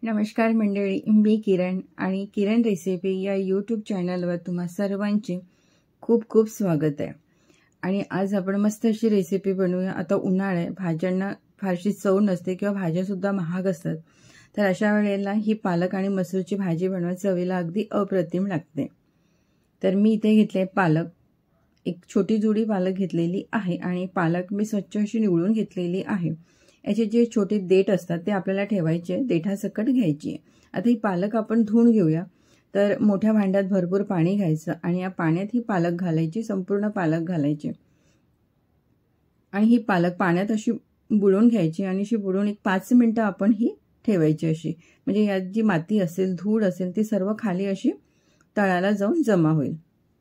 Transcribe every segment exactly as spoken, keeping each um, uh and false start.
नमस्कार मंडळी, मी किरण आणि किरण रेसिपी या यूट्यूब चॅनलवर तुम्हा सर्वांचे खूप खूप स्वागत आहे। आणि आज आपण मस्त अशी रेसिपी बनवूया। आता उन्हाळा आहे, भाज्यांना फारशी चव नसते किंवा भाज्यासुद्धा महाग असतात, तर अशा वेळेला ही पालक आणि मसूरची भाजी बनवा, चवीला अगदी अप्रतिम लागते। तर मी इथे घेतले पालक, एक छोटी जुडी पालक घेतलेली आहे आणि पालक मी स्वच्छ अशी निवडून घेतलेली आहे। याचे जे छोटे देठ असतात ते आपल्याला ठेवायचे, देठासकट घ्यायची। आता ही पालक आपण धुवून घेऊया। तर मोठ्या भांड्यात भरपूर पाणी घ्यायचं आणि या पाण्यात ही पालक घालायची, संपूर्ण पालक घालायची आणि ही पालक पाण्यात अशी बुडवून घ्यायची आणि अशी बुडवून एक पाच मिनिटं आपण ही ठेवायची अशी, म्हणजे यात जी माती असेल, धूळ असेल ती सर्व खाली अशी तळाला जाऊन जमा होईल।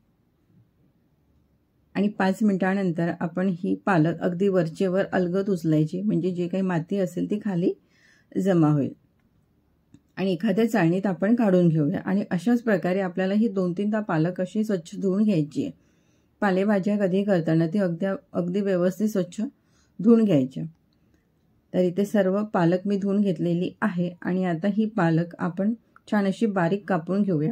आणि पाच मिनिटांनंतर आपण ही पालक अगदी वरचेवर अलगद उचलायची, म्हणजे जे काही माती असेल ती खाली जमा होईल आणि एखाद्या चाळणीत आपण काढून घेऊया। आणि अशाच प्रकारे आपल्याला ही दोन तीनदा पालक अशी स्वच्छ धुवून घ्यायची आहे। पालेभाज्या कधी करताना ती अगदी अगदी व्यवस्थित स्वच्छ धुवून घ्यायच्या। तर इथे सर्व पालक मी धुवून घेतलेली आहे आणि आता ही पालक आपण छान अशी बारीक कापून घेऊया।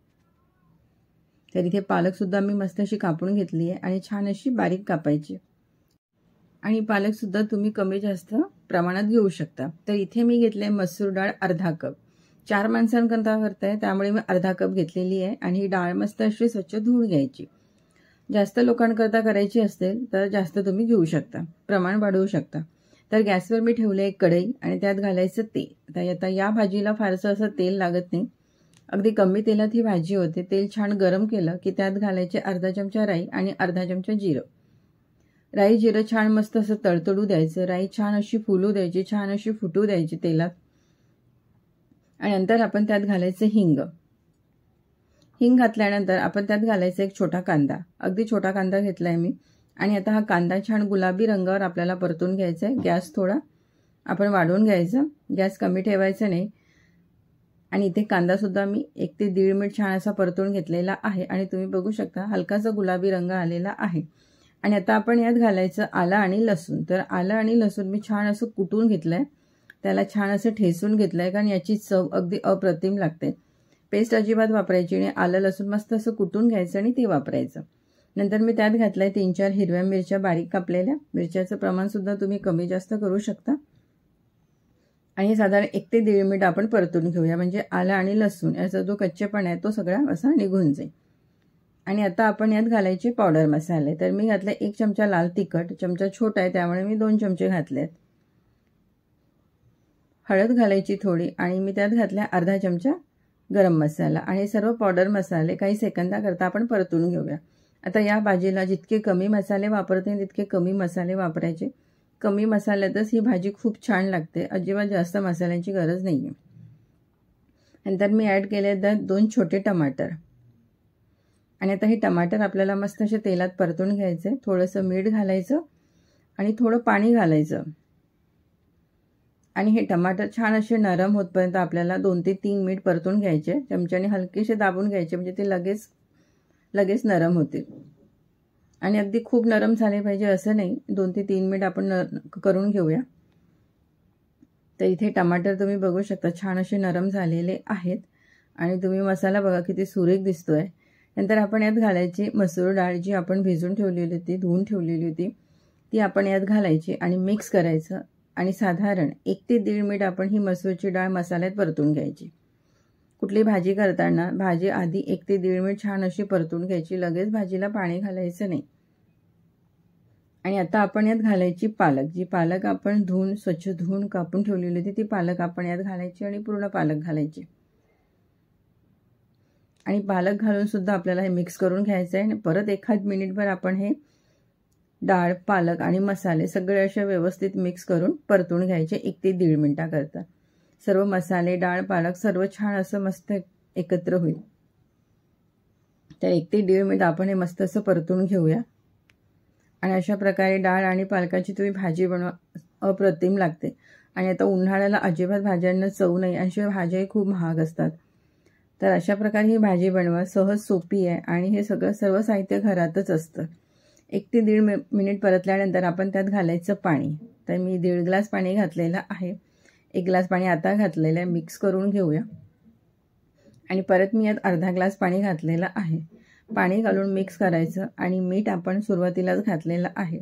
तर इथे पालक सुद्धा मी मस्त अशी कापून घेतली आहे आणि छान अशी बारीक कापायची। आणि पालक सुद्धा तुम्ही कमी जास्त प्रमाणात घेऊ शकता। तर इथे मी घेतले मसूर डाळ अर्धा कप, चार माणसांकरता करताय त्यामुळे मी अर्धा कप घेतलेली आहे। आणि ही डाळ मस्त अशी स्वच्छ धुवून घ्यायची। जास्त लोकांकरता करायची असेल तर जास्त तुम्ही घेऊ शकता, प्रमाण वाढवू शकता। तर गॅसवर मी ठेवले एक कढई आणि त्यात घालायचं तेल। तर आता या भाजीला फारसं असं तेल लागत नाही, अगदी कमी तेलात ही भाजी होते। तेल छान गरम केलं की त्यात घालायचे अर्धा चमचा राई आणि अर्धा चमचा जिरं। राई जिरं छान मस्त असं तडतडू द्यायचं, राई छान अशी फुलू द्यायची, छान अशी फुटू द्यायची तेलात। आणि नंतर आपण त्यात घालायचं हिंग। हिंग घातल्यानंतर आपण त्यात घालायचा एक छोटा कांदा, अगदी छोटा कांदा घेतलाय मी। आणि आता हा कांदा छान गुलाबी रंगावर आपल्याला परतून घ्यायचा आहे। गॅस थोडा आपण वाढवून घ्यायचा, गॅस कमी ठेवायचा नाही। आणि इथे कांदा सुद्धा मी एक ते दीड मिनिट छान असा परतून घेतलेला आहे आणि तुम्ही बघू शकता हलकासा गुलाबी रंग आलेला आहे। आणि आता आपण यात घालायचं आलं आणि लसूण। तर आलं आणि लसूण मी छान असं कुटून घेतलंय, त्याला छान असं ठेसून घेतलंय, कारण याची चव अगदी अप्रतिम लागते। पेस्ट अजिबात वापरायची नाही, आलं लसूण मस्त असं कुटून घ्यायचं आणि ते वापरायचं। नंतर मी त्यात घातलंय तीन चार हिरव्या मिरच्या बारीक कापलेल्या, मिरच्याचं प्रमाण सुद्धा तुम्ही कमी जास्त करू शकता। आणि साधारण एक ते दीड मिनिट आपण परतून घेऊया, म्हणजे आलं आणि लसूण याचा जो कच्चेपणा आहे तो सगळा असा निघून जाईल। आणि आता आपण यात घालायचे पावडर मसाले। तर मी घातले एक चमचा लाल तिखट, चमचा छोटा आहे त्यामुळे मी दोन चमचे घातलेत। हळद घालायची थोडी आणि मी त्यात घातल्या अर्धा चमचा गरम मसाला। आणि सर्व पावडर मसाले काही सेकंदाकरता आपण परतून घेऊया। आता या भाजीला जितके कमी मसाले वापरते तितके कमी मसाले वापरायचे, कमी मसाल्यातच ही भाजी खूप छान लागते, अजिबात जास्त मसाल्यांची गरज नाहीये। नंतर मी ॲड केले त्यात दोन छोटे टमाटर आणि आता हे टमाटर आपल्याला मस्त असे तेलात परतून घ्यायचे। थोडंसं मीठ घालायचं आणि थोडं पाणी घालायचं आणि हे टमाटर छान असे नरम होतपर्यंत आपल्याला दोन ते तीन मिनिट परतून घ्यायचे। चमच्याने हलकेसे दाबून घ्यायचे, म्हणजे ते लगेच लगेच नरम होतील। आणि अगदी खूप नरम झाले पाहिजे असं नाही, दोन ते तीन मिनिट आपण करून घेऊया। तर इथे टमाटर तुम्ही बघू शकता छान असे नरम झालेले आहेत आणि तुम्ही मसाला बघा किती सुरेख दिसतोय। नंतर आपण यात घालायची मसूर डाळ, जी आपण भिजून ठेवलेली होती, धुवून ठेवलेली होती, ती आपण यात घालायची आणि मिक्स करायचं। आणि साधारण एक ते दीड मिनिट आपण ही मसूरची डाळ मसाल्यात परतून घ्यायची। कुठली भाजी करताना भाजी आधी एक ते दीड मिनिट छान अशी परतून घ्यायची, लगेच भाजीला पाणी घालायचं नाही। आणि आता आपण यात घालायची पालक, जी पालक आपण धुवून स्वच्छ धुवून कापून ठेवलेली होती ती पालक आपण यात घालायची आणि पूर्ण पालक घालायची। आणि पालक घालून सुद्धा आपल्याला हे मिक्स करून घ्यायचं आहे आणि परत एखाद मिनिटभर आपण हे डाळ, पालक आणि मसाले सगळे असे व्यवस्थित मिक्स करून परतून घ्यायचे एक ते दीड मिनिटाकरता। सर्व मसाले, डाळ, पालक सर्व छान असं मस्त एकत्र होईल। तर एक ते दीड मिनिट आपण हे मस्त असं परतून घेऊया। आणि अशा प्रकारे डाळ आणि पालकाची तुम्ही भाजी बनवा, अप्रतिम लागते। आणि आता उन्हाळ्याला अजिबात भाज्यांना चव नाही, आणि भाज्याही खूप महाग असतात। तर अशा प्रकारे ही भाजी बनवा, सहज सोपी आहे आणि हे सगळं सर्व साहित्य घरातच असतं। एक ते दीड मिनिट परतल्यानंतर आपण त्यात घालायचं पाणी। तर मी दीड ग्लास पाणी घातलेलं आहे। एक ग्लास पाणी आता घातलेलं आहे, मिक्स करून घेऊया. आणि परत मी यात अर्धा ग्लास पाणी घातलेलं आहे. पाणी घालून मिक्स करायचं आणि मीठ आपण सुरुवातीलाच घातलेलं आहे.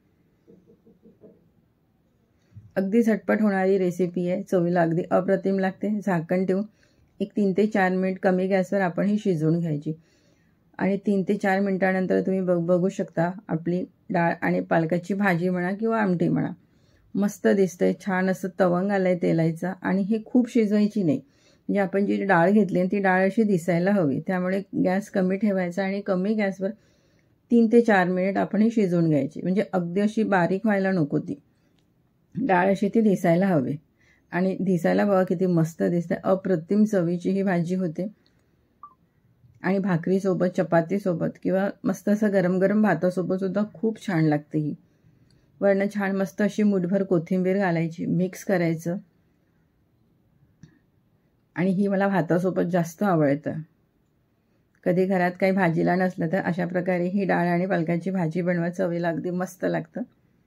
अगदी झटपट होणारी रेसिपी आहे, चवीला अगदी अप्रतिम लागते. झाकण ठेवून एक तीन ते चार मिनिट कमी गॅसवर आपण ही शिजवून घ्यायची. आणि तीन ते चार मिनिटानंतर तुम्ही बघ बघू शकता आपली डाळ आणि पालकाची भाजी म्हणा किंवा आमटी म्हणा मस्त दिसतंय. छान असं तवंग आलंय तेलाचा. आणि हे खूप शिजवायची नाही, म्हणजे आपण जी डाळ घेतली ती डाळ अशी दिसायला हवी. त्यामुळे गॅस कमी ठेवायचा आणि कमी गॅसवर तीन ते चार मिनिट आपण ही शिजवून घ्यायची. म्हणजे अगदी अशी बारीक व्हायला नको, ती डाळ अशी ती दिसायला हवी. आणि दिसायला बघा किती मस्त दिसते. अप्रतिम चवीची ही भाजी होते. आणि भाकरीसोबत, चपातीसोबत किंवा मस्त असं गरम गरम भातासोबत सुद्धा खूप छान लागते ही. वरनं छान मस्त अशी मुठभर कोथिंबीर घालायची, मिक्स करायचं. आणि ही मला भातासोबत जास्त आवडतं. कधी घरात काही भाजीला नसलं तर अशा प्रकारे ही डाळ आणि पालकाची भाजी बनवा, चवीला अगदी मस्त लागतं.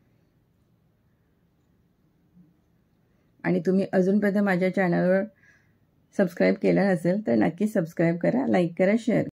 आणि तुम्ही अजूनपर्यंत माझ्या चॅनलवर सबस्क्राईब केलं नसेल तर नक्की सबस्क्राईब करा, लाईक करा, शेअर